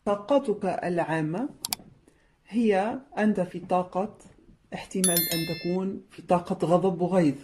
طاقتك العامة هي أنت في طاقة، احتمال أن تكون في طاقة غضب وغيظ.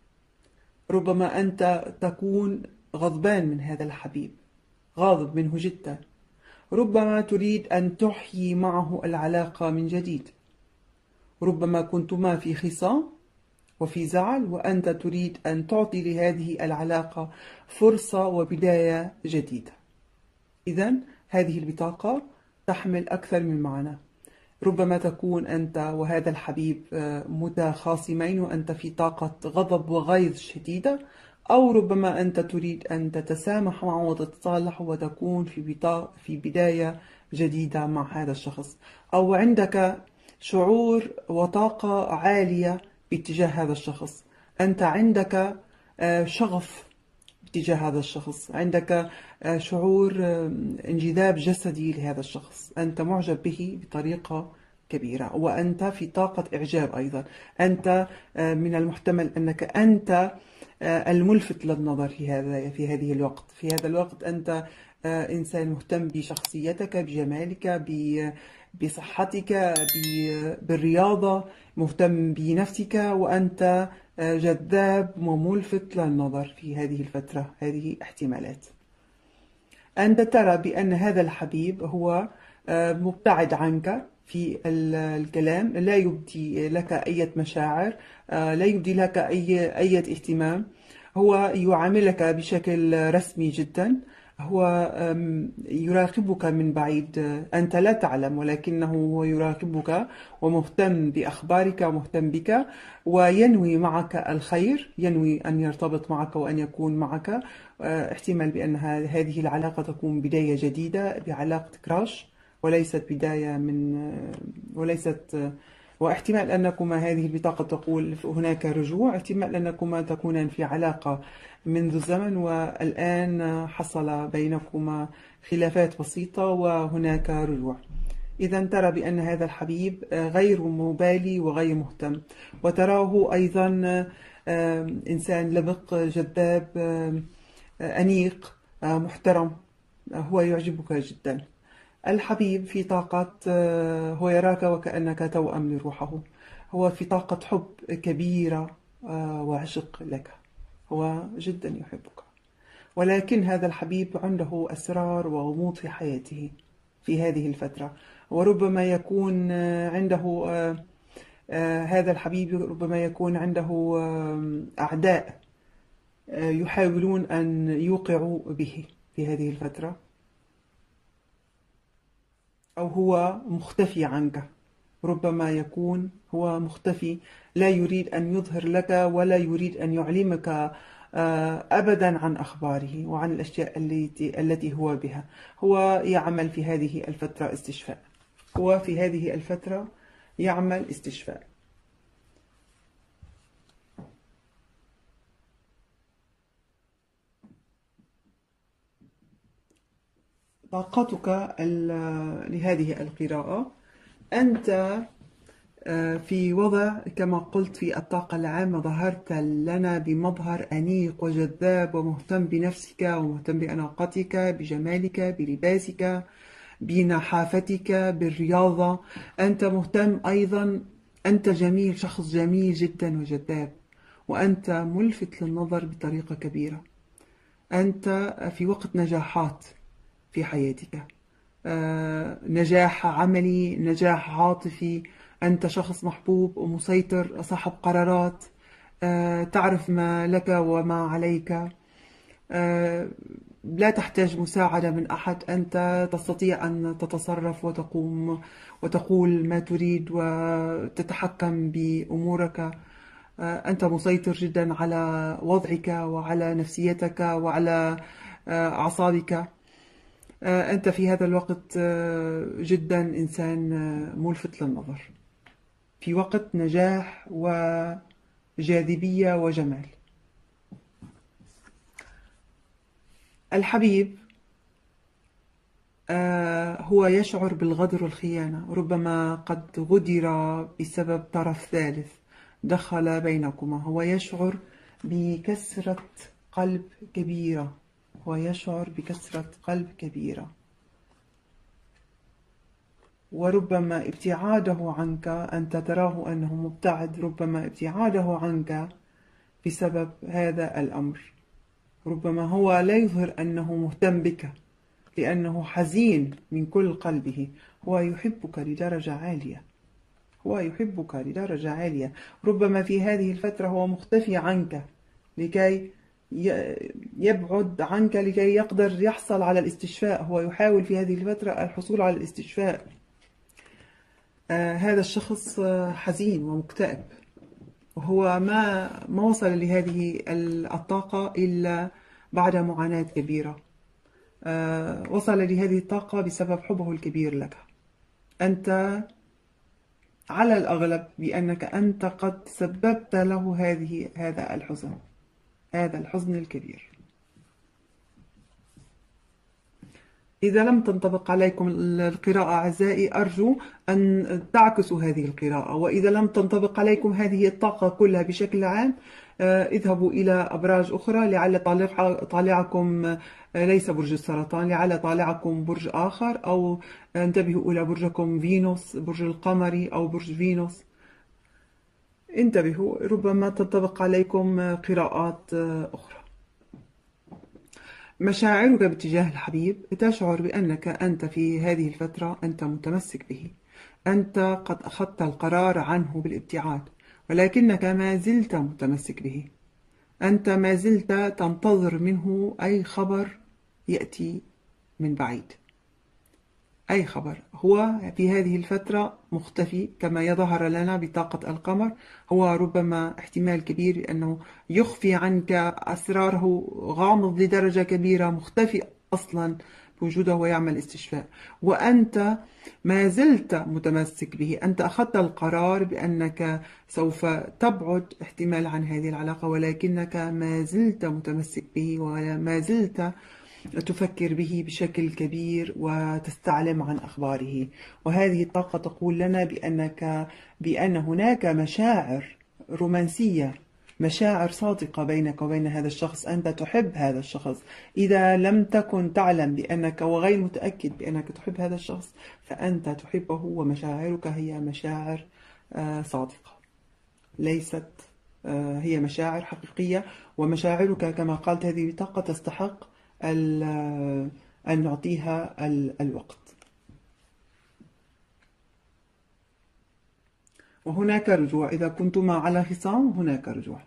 ربما أنت تكون غضبان من هذا الحبيب، غاضب منه جدا. ربما تريد أن تحيي معه العلاقة من جديد. ربما كنتما في خصام وفي زعل، وأنت تريد أن تعطي لهذه العلاقة فرصة وبداية جديدة. إذن هذه البطاقة تحمل أكثر من معنى. ربما تكون أنت وهذا الحبيب متخاصمين وأنت في طاقة غضب وغيظ شديدة، أو ربما أنت تريد أن تتسامح معه وتتصالح وتكون في بداية جديدة مع هذا الشخص، أو عندك شعور وطاقة عالية باتجاه هذا الشخص. أنت عندك شغف تجاه هذا الشخص، عندك شعور انجذاب جسدي لهذا الشخص، أنت معجب به بطريقة كبيرة، وأنت في طاقة إعجاب أيضا. أنت من المحتمل أنك أنت الملفت للنظر في هذه الوقت. في هذا الوقت أنت إنسان مهتم بشخصيتك، بجمالك، بصحتك، بالرياضة، مهتم بنفسك، وأنت جذاب وملفت للنظر في هذه الفترة. هذه احتمالات. أنت ترى بأن هذا الحبيب هو مبتعد عنك في الكلام، لا يبدي لك أي مشاعر، لا يبدي لك أي اهتمام. هو يعاملك بشكل رسمي جدا. هو يراقبك من بعيد، أنت لا تعلم، ولكنه هو يراقبك ومهتم بأخبارك ومهتم بك، وينوي معك الخير، ينوي أن يرتبط معك وأن يكون معك. احتمال بأن هذه العلاقة تكون بداية جديدة بعلاقة كراش، وليست بداية وليست. واحتمال أنكما هذه البطاقة تقول هناك رجوع، احتمال أنكما تكونان في علاقة منذ زمن، والآن حصل بينكما خلافات بسيطة وهناك رجوع. إذا ترى بأن هذا الحبيب غير مبالي وغير مهتم، وتراه أيضا إنسان لبق، جذاب، أنيق، محترم. هو يعجبك جدا. الحبيب في طاقة، هو يراك وكأنك توأم لروحه. هو في طاقة حب كبيرة وعشق لك. هو جدا يحبك، ولكن هذا الحبيب عنده أسرار وغموض في حياته في هذه الفترة. وربما يكون عنده هذا الحبيب ربما يكون عنده أعداء يحاولون أن يوقعوا به في هذه الفترة، أو هو مختفي عنك. ربما يكون هو مختفي، لا يريد أن يظهر لك ولا يريد أن يعلمك أبدا عن أخباره وعن الأشياء التي هو بها. هو يعمل في هذه الفترة استشفاء. هو في هذه الفترة يعمل استشفاء. طاقتك لهذه القراءة، أنت في وضع كما قلت في الطاقة العامة، ظهرت لنا بمظهر أنيق وجذاب ومهتم بنفسك ومهتم بأناقتك، بجمالك، بلباسك، بنحافتك، بالرياضة. أنت مهتم أيضا، أنت جميل، شخص جميل جدا وجذاب، وأنت ملفت للنظر بطريقة كبيرة. أنت في وقت نجاحات في حياتك، نجاح عملي، نجاح عاطفي. أنت شخص محبوب ومسيطر، صاحب قرارات، تعرف ما لك وما عليك، لا تحتاج مساعدة من أحد. أنت تستطيع أن تتصرف وتقوم وتقول ما تريد وتتحكم بأمورك. أنت مسيطر جدا على وضعك وعلى نفسيتك وعلى أعصابك. أنت في هذا الوقت جدا إنسان ملفت للنظر، في وقت نجاح وجاذبية وجمال. الحبيب هو يشعر بالغدر والخيانة. ربما قد غدر بسبب طرف ثالث دخل بينكما. هو يشعر بكسرة قلب كبيرة. هو يشعر بكسرة قلب كبيرة. وربما ابتعاده عنك أنت تراه أنه مبتعد، ربما ابتعاده عنك بسبب هذا الأمر. ربما هو لا يظهر أنه مهتم بك لأنه حزين من كل قلبه. هو يحبك لدرجة عالية، هو يحبك لدرجة عالية. ربما في هذه الفترة هو مختفي عنك لكي يبعد عنك لكي يقدر يحصل على الاستشفاء. هو يحاول في هذه الفترة الحصول على الاستشفاء. هذا الشخص حزين ومكتئب، وهو ما وصل لهذه الطاقة إلا بعد معاناة كبيرة. وصل لهذه الطاقة بسبب حبه الكبير لك. أنت على الأغلب بأنك أنت قد سببت له هذا الحزن الكبير. إذا لم تنطبق عليكم القراءة أعزائي أرجو أن تعكسوا هذه القراءة، وإذا لم تنطبق عليكم هذه الطاقة كلها بشكل عام اذهبوا إلى أبراج أخرى، لعل طالعكم ليس برج السرطان، لعل طالعكم برج آخر، أو انتبهوا إلى برجكم فينوس، برج القمري أو برج فينوس. انتبهوا، ربما تنطبق عليكم قراءات أخرى. مشاعرك باتجاه الحبيب، تشعر بأنك أنت في هذه الفترة أنت متمسك به، أنت قد أخذت القرار عنه بالابتعاد، ولكنك ما زلت متمسك به. أنت ما زلت تنتظر منه أي خبر يأتي من بعيد، أي خبر. هو في هذه الفترة مختفي كما يظهر لنا بطاقة القمر. هو ربما احتمال كبير أنه يخفي عنك أسراره، غامض لدرجة كبيرة، مختفي أصلا بوجوده ويعمل استشفاء، وأنت ما زلت متمسك به. أنت أخذت القرار بأنك سوف تبعد احتمال عن هذه العلاقة، ولكنك ما زلت متمسك به وما زلت تفكر به بشكل كبير وتستعلم عن أخباره. وهذه الطاقة تقول لنا بأن هناك مشاعر رومانسية، مشاعر صادقة بينك وبين هذا الشخص. أنت تحب هذا الشخص. إذا لم تكن تعلم بأنك وغير متأكد بأنك تحب هذا الشخص فأنت تحبه، ومشاعرك هي مشاعر صادقة، ليست هي مشاعر حقيقية. ومشاعرك كما قالت هذه الطاقة تستحق أن نعطيها الوقت. وهناك رجوع، إذا كنتما على خصام هناك رجوع.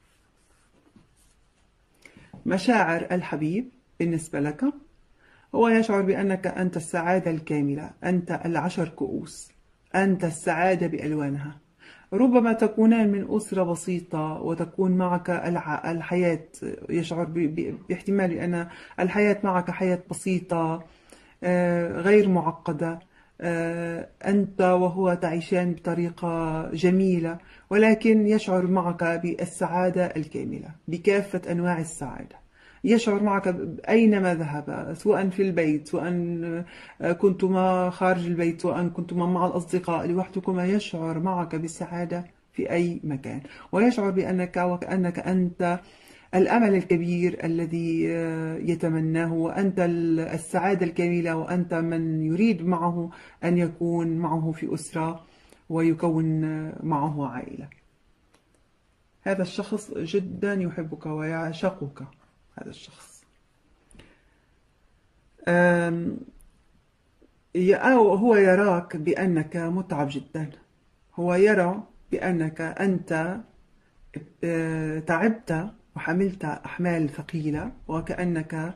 مشاعر الحبيب بالنسبة لك، هو يشعر بأنك أنت السعادة الكاملة، أنت العشر كؤوس، أنت السعادة بألوانها. ربما تكونان من أسرة بسيطة وتكون معك الحياة، يشعر باحتمال أن الحياة معك حياة بسيطة غير معقدة. أنت وهو تعيشان بطريقة جميلة، ولكن يشعر معك بالسعادة الكاملة، بكافة أنواع السعادة. يشعر معك أينما ذهب، سواء في البيت، سواء كنتما خارج البيت، سواء كنتما مع الأصدقاء لوحدكما، يشعر معك بالسعادة في أي مكان. ويشعر بأنك وكأنك أنت الأمل الكبير الذي يتمناه، وأنت السعادة الكاملة، وأنت من يريد معه أن يكون معه في أسرة ويكون معه عائلة. هذا الشخص جدا يحبك ويعشقك. هذا الشخص هو يراك بأنك متعب جدا. هو يرى بأنك أنت تعبت وحملت أحمال ثقيلة، وكأنك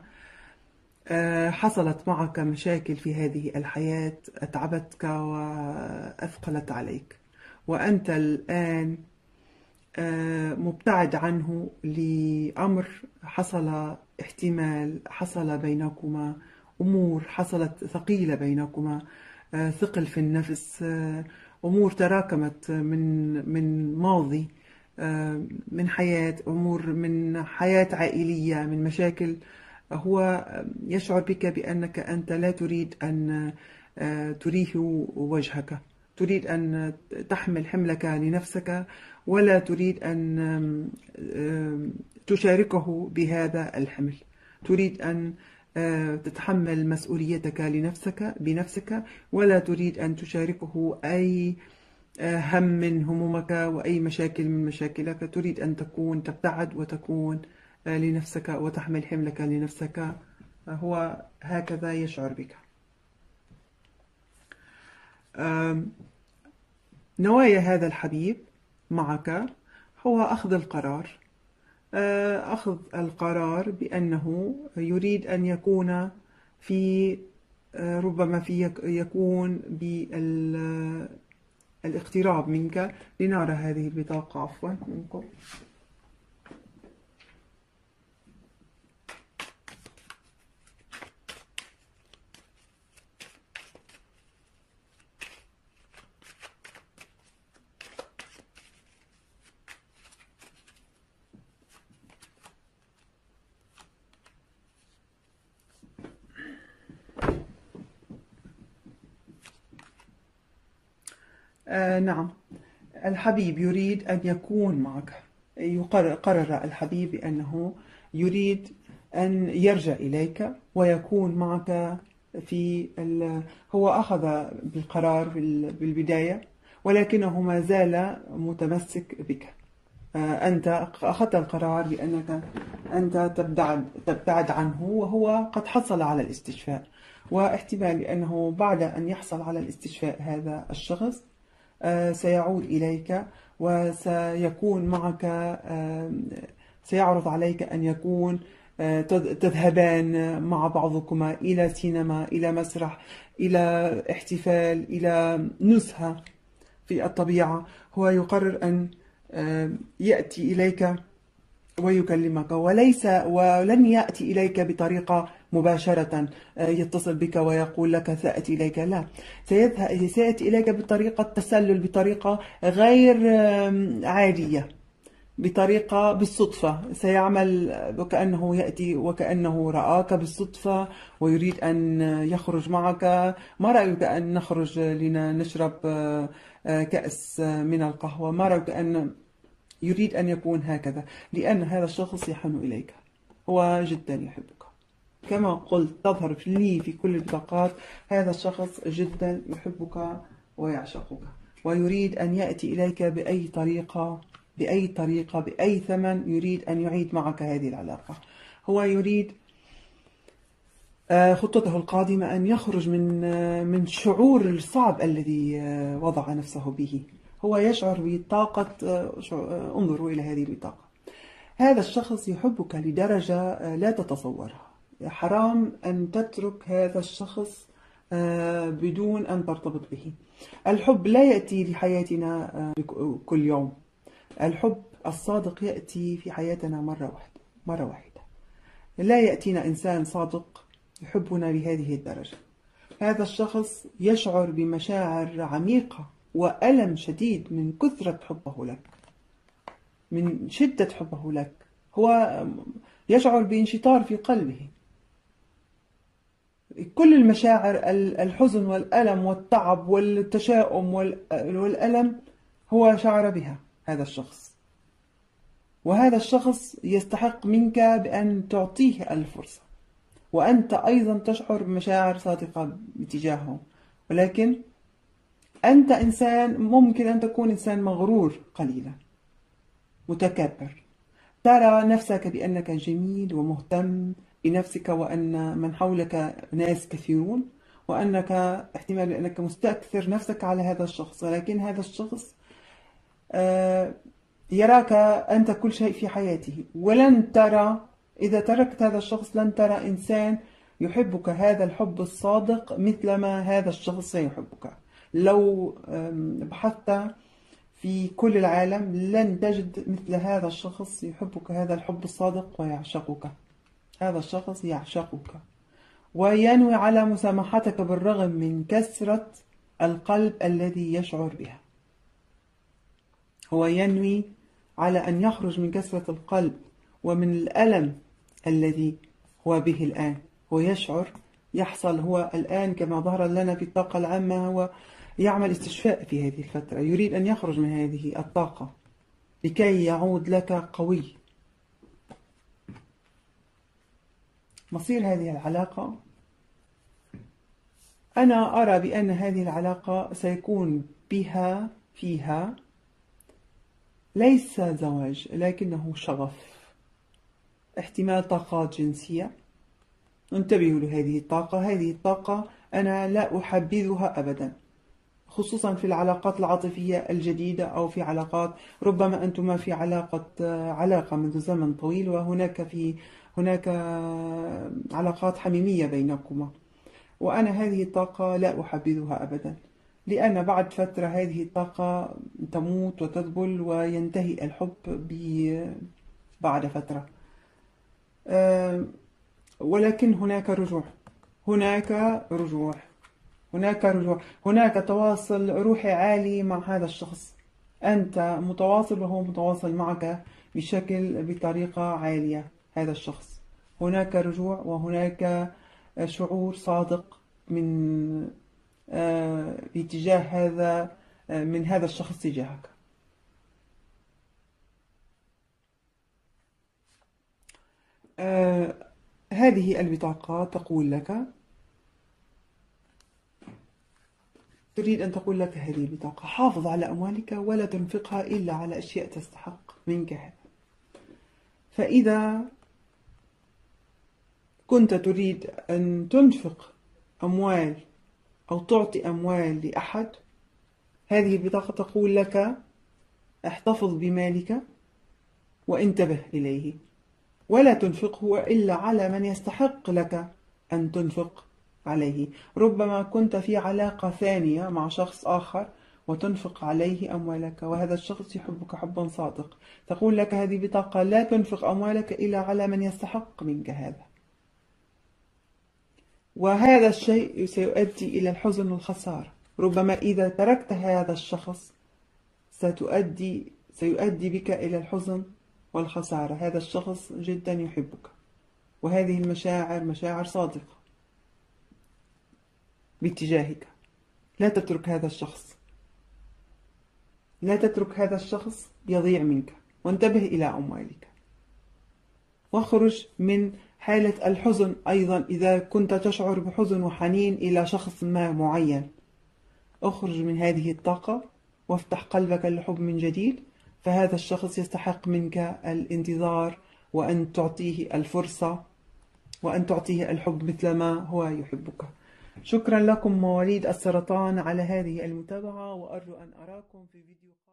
حصلت معك مشاكل في هذه الحياة أتعبتك وأثقلت عليك، وأنت الآن مبتعد عنه لأمر حصل. احتمال حصل بينكما أمور حصلت ثقيلة بينكما، ثقل في النفس، أمور تراكمت من ماضي، من حياة، أمور من حياة عائلية، من مشاكل. هو يشعر بك بأنك أنت لا تريد أن تريه وجهك، تريد أن تحمل حملك لنفسك، ولا تريد أن تشاركه بهذا الحمل. تريد أن تتحمل مسؤوليتك بنفسك، ولا تريد أن تشاركه أي هم من همومك وأي مشاكل من مشاكلك. تريد أن تبتعد وتكون لنفسك وتحمل حملك لنفسك. هو هكذا يشعر بك. نوايا هذا الحبيب معك هو أخذ القرار بأنه يريد أن يكون في ربما يكون بالاقتراب منك. لنرى هذه البطاقة عفوا منكم. نعم، الحبيب يريد أن يكون معك. قرر الحبيب بأنه يريد أن يرجع إليك ويكون معك هو أخذ بالقرار بالبداية، ولكنه ما زال متمسك بك. أنت أخذت القرار بأنك أنت تبتعد عنه، وهو قد حصل على الاستشفاء، واحتمال أنه بعد أن يحصل على الاستشفاء هذا الشخص سيعود إليك وسيكون معك. سيعرض عليك أن يكون تذهبان مع بعضكما إلى سينما، إلى مسرح، إلى احتفال، إلى نزهة في الطبيعة. هو يقرر أن يأتي إليك ويكلمك، ولن يأتي إليك بطريقة مباشرة يتصل بك ويقول لك سأتي إليك. لا، سيأتي إليك بطريقة تسلل، بطريقة غير عادية، بطريقة بالصدفة. سيعمل وكأنه يأتي وكأنه رآك بالصدفة ويريد أن يخرج معك. ما رأيك أن نخرج لنشرب كأس من القهوة؟ ما رأيك أن يريد أن يكون هكذا؟ لأن هذا الشخص يحن إليك، هو جدا يحبك. كما قلت تظهر لي في كل البطاقات، هذا الشخص جدا يحبك ويعشقك، ويريد أن يأتي إليك بأي طريقة بأي ثمن. يريد أن يعيد معك هذه العلاقة. هو يريد خطته القادمة أن يخرج من الشعور الصعب الذي وضع نفسه به. هو يشعر بطاقة. انظروا إلى هذه البطاقة. هذا الشخص يحبك لدرجة لا تتصورها. حرام أن تترك هذا الشخص بدون أن ترتبط به. الحب لا يأتي لحياتنا كل يوم. الحب الصادق يأتي في حياتنا مرة واحدة. لا يأتينا إنسان صادق يحبنا بهذه الدرجة. هذا الشخص يشعر بمشاعر عميقة وألم شديد من كثرة حبه لك، من شدة حبه لك. هو يشعر بانشطار في قلبه. كل المشاعر، الحزن والألم والتعب والتشاؤم والألم، هو شعر بها هذا الشخص. وهذا الشخص يستحق منك بأن تعطيه الفرصة، وأنت أيضا تشعر بمشاعر صادقة باتجاهه. ولكن أنت إنسان، ممكن أن تكون إنسان مغرور قليلا، متكبر، ترى نفسك بأنك جميل ومهتم بنفسك، وأن من حولك ناس كثيرون، وأنك احتمال أنك مستكثر نفسك على هذا الشخص. ولكن هذا الشخص يراك أنت كل شيء في حياته، ولن ترى، إذا تركت هذا الشخص لن ترى إنسان يحبك هذا الحب الصادق مثلما هذا الشخص سيحبك. لو بحثت في كل العالم لن تجد مثل هذا الشخص يحبك هذا الحب الصادق ويعشقك. هذا الشخص يعشقك وينوي على مسامحتك بالرغم من كسرة القلب الذي يشعر بها. هو ينوي على أن يخرج من كسرة القلب ومن الألم الذي هو به الآن. هو يشعر يحصل هو الآن كما ظهر لنا في الطاقة العامة، هو يعمل استشفاء في هذه الفترة. يريد أن يخرج من هذه الطاقة لكي يعود لك قوي. مصير هذه العلاقة، أنا أرى بأن هذه العلاقة سيكون فيها ليس زواج لكنه شغف، احتمال طاقات جنسية. انتبهوا لهذه الطاقة. هذه الطاقة أنا لا أحبذها أبدا، خصوصا في العلاقات العاطفية الجديدة، أو في علاقات ربما أنتما في علاقة منذ زمن طويل، هناك علاقات حميمية بينكما، وأنا هذه الطاقة لا أحبذها أبدا، لأن بعد فترة هذه الطاقة تموت وتذبل وينتهي الحب بعد فترة. ولكن هناك رجوع، هناك رجوع، هناك رجوع، هناك تواصل روحي عالي مع هذا الشخص. أنت متواصل وهو متواصل معك بطريقة عالية. هذا الشخص هناك رجوع، وهناك شعور صادق باتجاه من هذا الشخص تجاهك. هذه البطاقة تقول لك، تريد أن تقول لك هذه البطاقة: حافظ على أموالك ولا تنفقها إلا على أشياء تستحق منك هذا. فإذا كنت تريد أن تنفق أموال أو تعطي أموال لأحد، هذه البطاقة تقول لك: احتفظ بمالك وانتبه إليه، ولا تنفقه إلا على من يستحق لك أن تنفق عليه. ربما كنت في علاقة ثانية مع شخص آخر وتنفق عليه أموالك، وهذا الشخص يحبك حبا صادق. تقول لك هذه بطاقة: لا تنفق أموالك إلا على من يستحق منك هذا. وهذا الشيء سيؤدي إلى الحزن والخسارة. ربما إذا تركت هذا الشخص سيؤدي بك إلى الحزن والخسارة. هذا الشخص جدا يحبك، وهذه المشاعر مشاعر صادقة باتجاهك. لا تترك هذا الشخص، لا تترك هذا الشخص يضيع منك، وانتبه إلى أموالك، واخرج من حالة الحزن. أيضا إذا كنت تشعر بحزن وحنين إلى شخص ما معين، اخرج من هذه الطاقة وافتح قلبك للحب من جديد، فهذا الشخص يستحق منك الانتظار، وأن تعطيه الفرصة، وأن تعطيه الحب مثلما هو يحبك. شكرا لكم مواليد السرطان على هذه المتابعة، وأرجو أن أراكم في فيديو